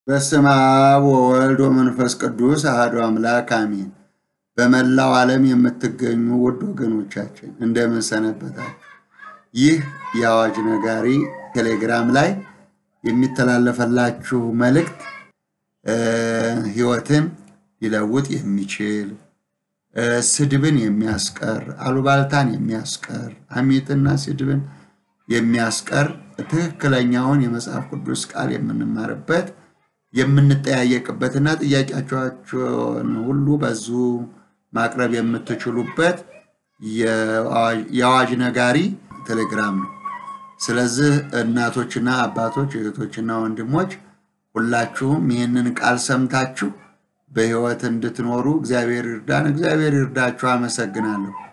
በስመ አብ ወወልድ ወመንፈስ ቅዱስ አሐዱ አምላክ አሜን። በመላው ዓለም የምትገኙ ውድ ወገኖቻችን እንደምን ሰነበታችሁ? ይህ የአዋጅ ነጋሪ ቴሌግራም ላይ የሚተላለፈላችሁ መልእክት ሕይወትን ሊለውጥ የሚችል ስድብን የሚያስቀር አሉባልታን የሚያስቀር አሚጥና ስድብን የሚያስቀር ትክክለኛውን የመጽሐፍ ቅዱስ ቃል የምንማርበት የምንጠያየቅበትና ጥያቄያችሁን ሁሉ በዙ ማቅረብ የምትችሉበት የአዋጅ ነጋሪ ቴሌግራም ነው። ስለዚህ እናቶችና አባቶች እህቶችና ወንድሞች ሁላችሁም ይሄንን ቃል ሰምታችሁ በሕይወት እንድትኖሩ እግዚአብሔር ይርዳን። እግዚአብሔር ይርዳችሁ። አመሰግናለሁ።